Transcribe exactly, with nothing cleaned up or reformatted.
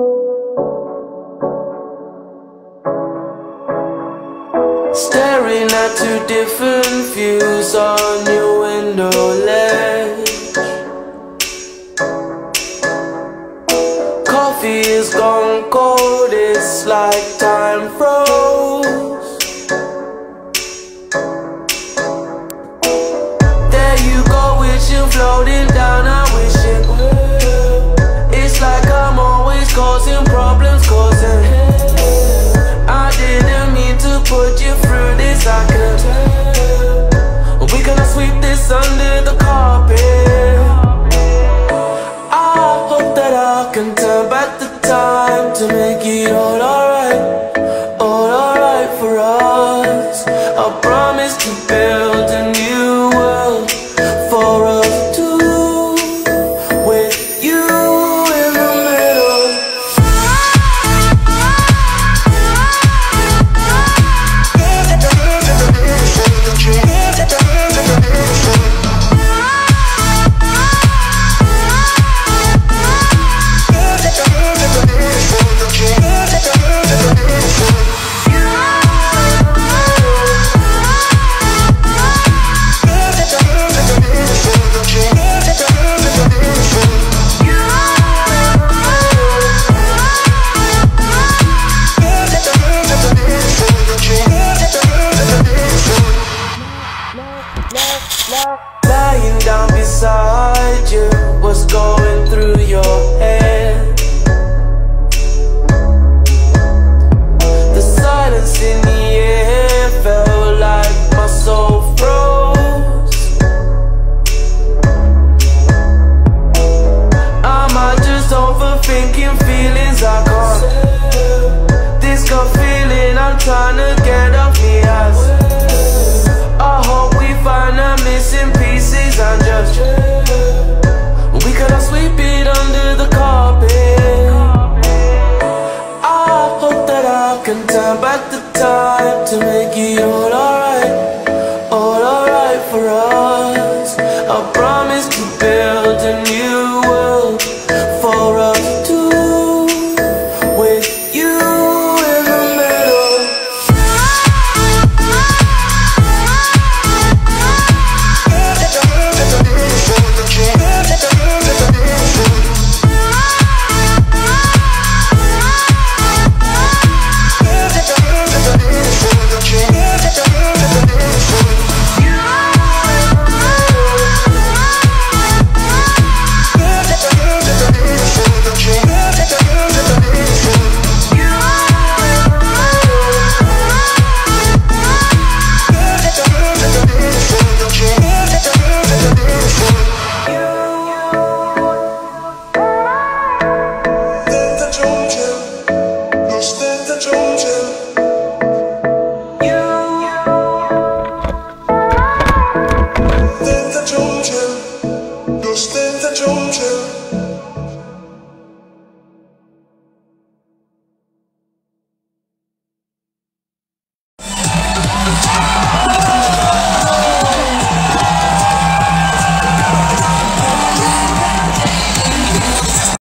Staring at two different views on your window ledge. Coffee is gone cold, it's like time froze. There you go, wishing, floating down, I wish it would. It's like I'm always causing problems, causing hell. I didn't mean to put you through this, I could tell. We gonna sweep this under the